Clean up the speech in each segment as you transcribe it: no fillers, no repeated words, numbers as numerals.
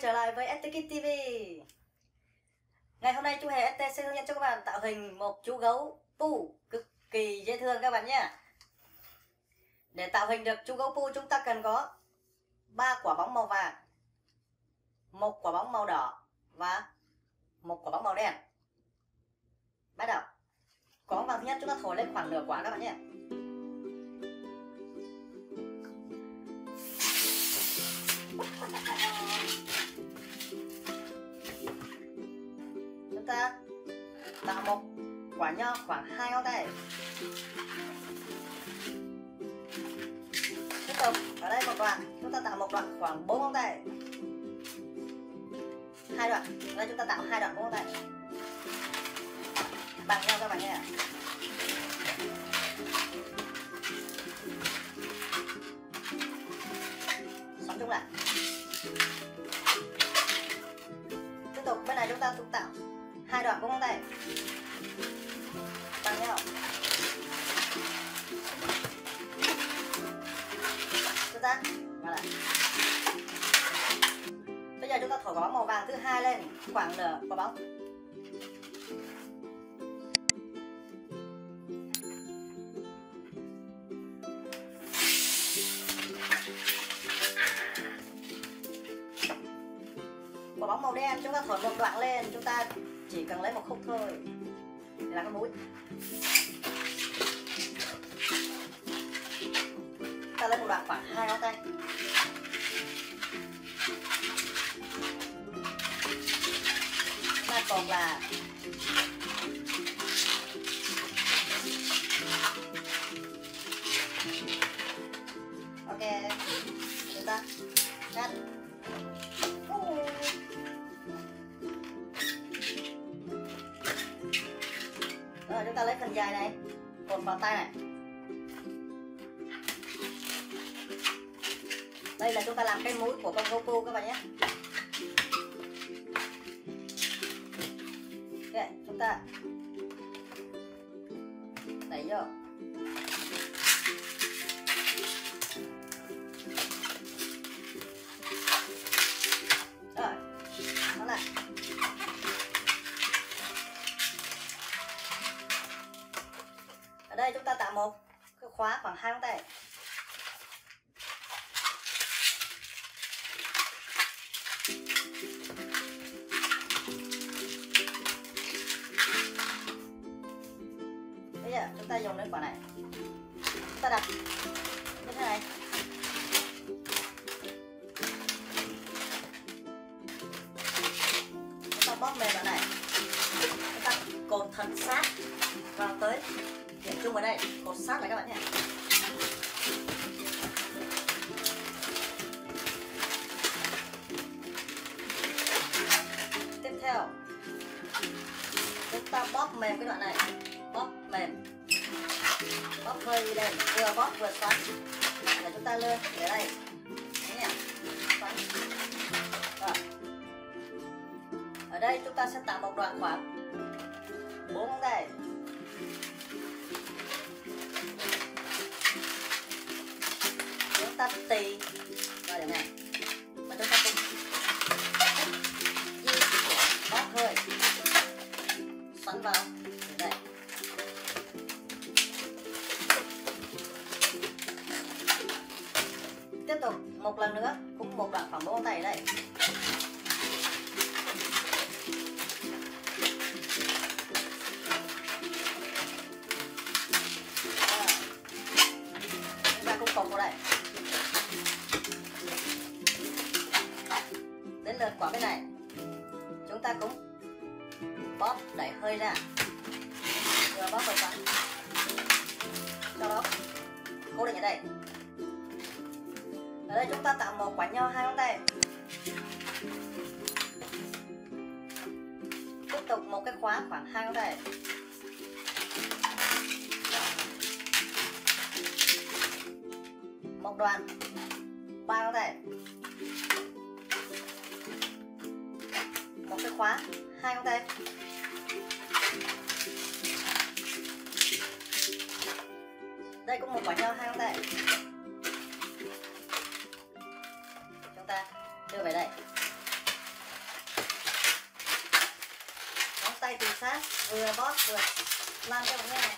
trở lại với STKids TV. Ngày hôm nay chú Hề ST sẽ hướng dẫn cho các bạn tạo hình một chú gấu Pooh cực kỳ dễ thương các bạn nhé. Để tạo hình được chú gấu Pooh chúng ta cần có 3 quả bóng màu vàng, 1 quả bóng màu đỏ và 1 quả bóng màu đen. Bắt đầu. Quả bóng vàng thứ nhất chúng ta thổi lên khoảng nửa quả các bạn nhé. Chúng ta tạo một quả nho khoảng 2 ngón tay. Tiếp tục ở đây một đoạn, chúng ta tạo một đoạn khoảng 4 ngón tay. 2 đoạn, ở đây chúng ta tạo 2 đoạn 4 ngón tay bằng nhau các bạn nhé. Xoắn chúng lại. Tiếp tục bên này chúng ta cũng tạo 2 đoạn 4 ngón tay bằng nhau. Chúng ta và lại. Bây giờ chúng ta thổi quả bóng màu vàng thứ hai lên khoảng nửa quả bóng. Quả bóng màu đen chúng ta thổi một đoạn lên, chúng ta chỉ cần lấy một khúc thôi để làm cái mũi. Ta lấy một đoạn khoảng 2 ngón tay. Ta còn là ok, chúng ta cắt. Rồi chúng ta lấy phần dài này cột vào tay này. Đây là chúng ta làm cái mũi của con gấu Pooh các bạn nhé. Ok, chúng ta đẩy vô. Rồi, nó lại. Ở đây chúng ta tạo một cái khóa khoảng 2 ngón tay. Bây giờ chúng ta dùng đến quả này. Chúng ta đặt như thế này. Chúng ta bóp mềm ở này. Chúng ta cột thật sát vào tới điểm chung ở đây, cột sát lại các bạn nhé. Tiếp theo chúng ta bóp mềm cái đoạn này, bóp mềm, bóp hơi lên, vừa bóp vừa xoắn để chúng ta lươn để đây nhé, xoắn. Rồi. Ở đây chúng ta sẽ tạo một đoạn khoảng 4 ngón tay. Chúng ta tì vào điểm này và chúng ta cùng bóp hơi xoắn vào đến đây. Tiếp tục một lần nữa cũng một đoạn khoảng 4 ngón tay ở đây. Chúng ta cũng cột vào đây. Đến lượt quả bên này, chúng ta cũng bóp đẩy hơi ra, vừa bóp vừa xoắn, sau đó cố định ở đây. Ở đây chúng ta tạo một quả nho 2 ngón tay. Tiếp tục một cái khóa khoảng 2 ngón tay. Một đoạn 3 ngón tay. Một cái khóa 2 ngón tay. Đây cũng một quả nho 2 ngón tay. Chúng ta đưa về đây. khóa, vừa bóp vừa lăn cho bạn nha.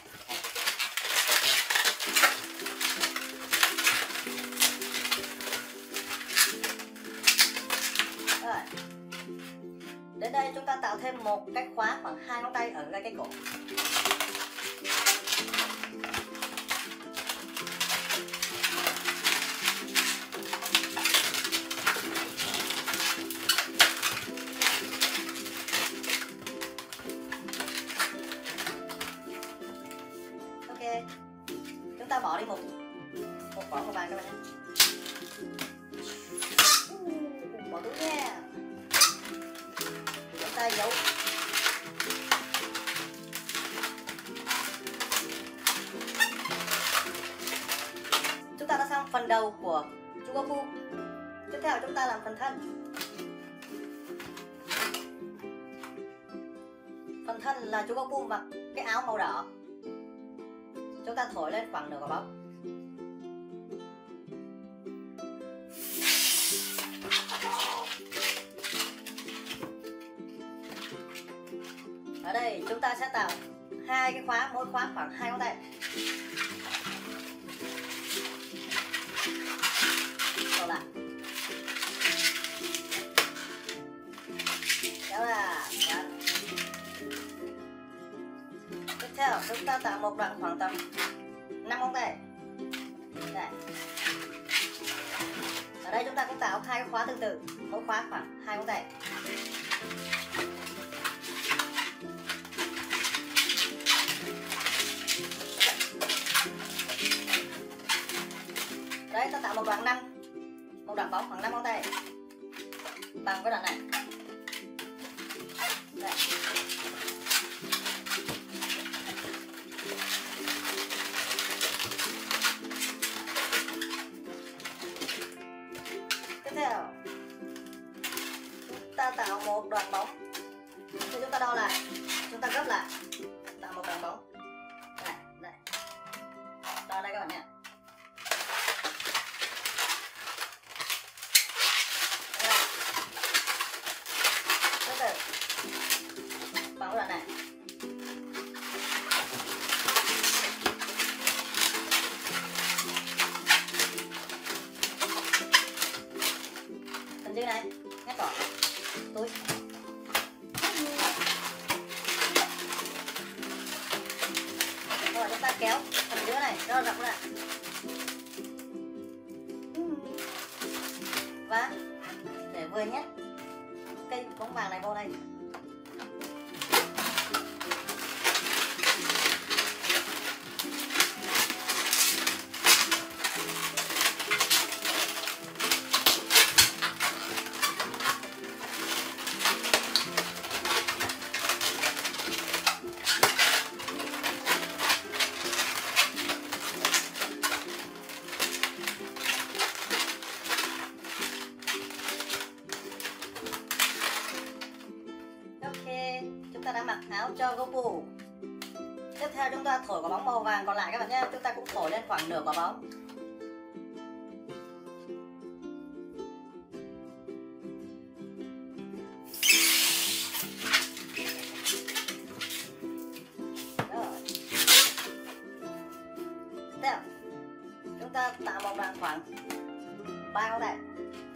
Rồi. Đến đây chúng ta tạo thêm một cái khóa khoảng 2 ngón tay ở ngay cái cổ. Ok. Chúng ta bỏ đi một quả màu vàng các bạn nhé. Bỏ túi nha. Chúng ta giấu. Chúng ta đã xong phần đầu của chú gấu Pooh. Tiếp theo chúng ta làm phần thân. Phần thân là chú gấu Pooh mặc cái áo màu đỏ. Chúng ta thổi lên khoảng nửa quả bóng. Ở đây chúng ta sẽ tạo hai cái khóa, mỗi khóa khoảng 2 ngón tay. Rồi lại. Kéo ra. Tiếp theo chúng ta tạo một đoạn khoảng tầm 5 ngón tay. Đây. Ở đây chúng ta cũng tạo hai cái khóa tương tự, mỗi khóa khoảng 2 ngón tay. Đấy, ta tạo một đoạn một đoạn bóng khoảng 5 ngón tay bằng cái đoạn này. Đây. Tiếp theo chúng ta tạo một đoạn bóng. Thì chúng ta đo lại, chúng ta gấp lại, tạo một đoạn bóng. Đây, đây. Đo đây các bạn nhé. Bằng cái đoạn này. Phần dưới này nhét vào túi. Rồi chúng ta kéo phần dưới này rất là rộng ra. Và để vừa nhét cây bóng vàng này vô đây. Ta đã mặc áo cho gấu Pooh. Tiếp theo chúng ta thổi quả bóng màu vàng còn lại các bạn nhé. Chúng ta cũng thổi lên khoảng nửa quả bóng. Rồi. Tiếp theo chúng ta tạo một đoạn khoảng 3 ngón tay.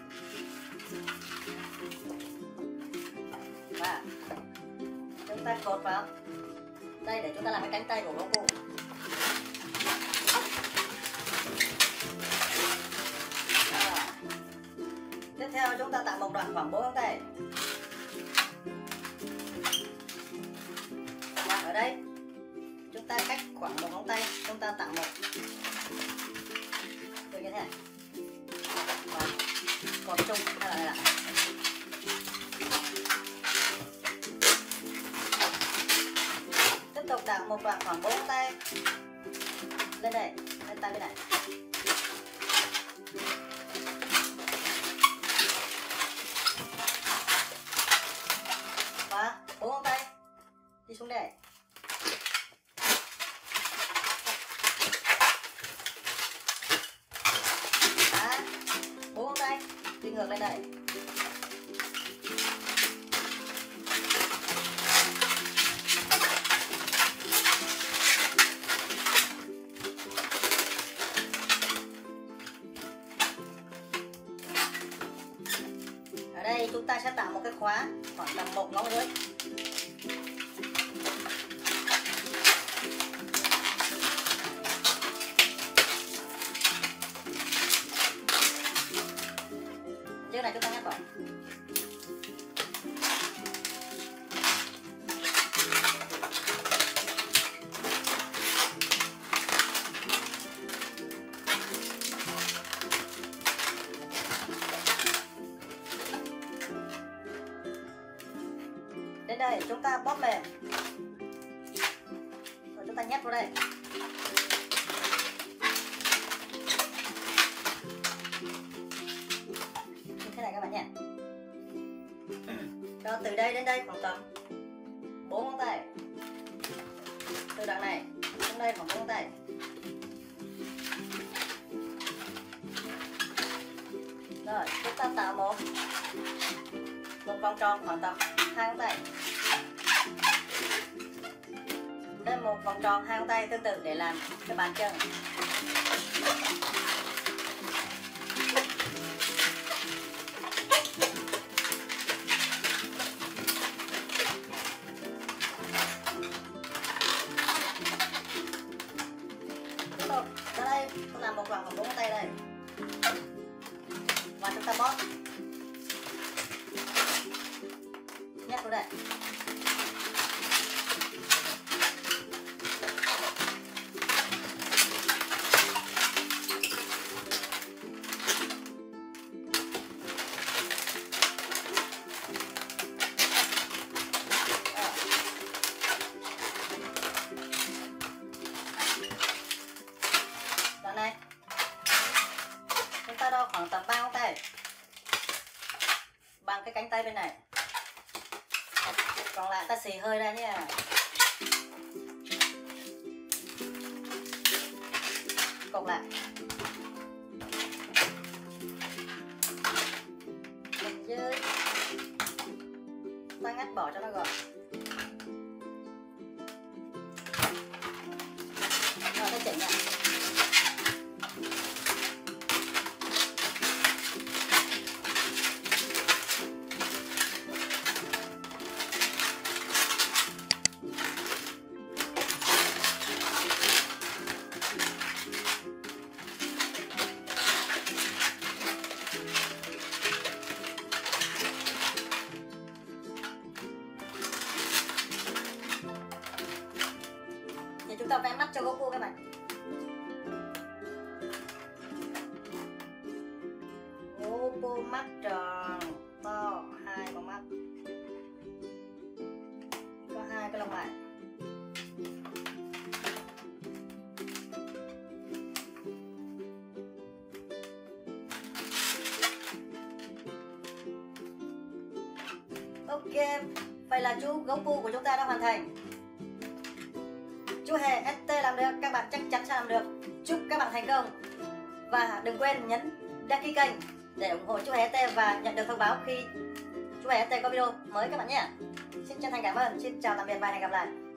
Và chúng ta cột vào đây để chúng ta làm cái cánh tay của gấu Pooh. Tiếp theo chúng ta tạo một đoạn khoảng 4 ngón tay. Và ở đây chúng ta cách khoảng 1 ngón tay, chúng ta tạo một như thế này. Và cột chung hay là đây là tục tạo một đoạn khoảng 4 tay lên đây, lên tay bên này. Và 4 ngón tay đi xuống đây. Và 4 ngón tay đi ngược lên đây. ta sẽ tạo một cái khóa khoảng tầm 1 ngón rưỡi. Chiếc này chúng ta ngắt bỏ. Đến đây chúng ta bóp mềm. Rồi chúng ta nhét vào đây. Như thế này các bạn nhé. Rồi từ đây đến đây khoảng tầm 4 ngón tay. Từ đoạn này đến đây khoảng 4 ngón tay. Rồi chúng ta tạo một vòng tròn khoảng tầm 2 ngón tay. Đây một vòng tròn 2 ngón tay tương tự để làm cái bàn chân. Tiếp tục ra đây tôi làm một vòng khoảng 4 ngón tay đây. Và chúng ta bóp nhét vào đây. Đoạn này chúng ta đo khoảng tầm 3 ngón tay bằng cái cánh tay bên này, còn lại ta xì hơi ra nhé. Cột lại bên dưới, ta ngắt bỏ cho nó gọn. Rồi ta chỉnh lại. Thì chúng ta vẽ mắt cho gấu cua các bạn. Gấu cua mắt tròn to, 2 con mắt, có 2 cái lông mày. Ok, vậy là chú gấu cua của chúng ta đã hoàn thành. Chú Hề ST làm được, các bạn chắc chắn sẽ làm được. Chúc các bạn thành công. Và đừng quên nhấn đăng ký kênh để ủng hộ chú Hề ST và nhận được thông báo khi chú Hề ST có video mới các bạn nhé. Xin chân thành cảm ơn, xin chào tạm biệt và hẹn gặp lại.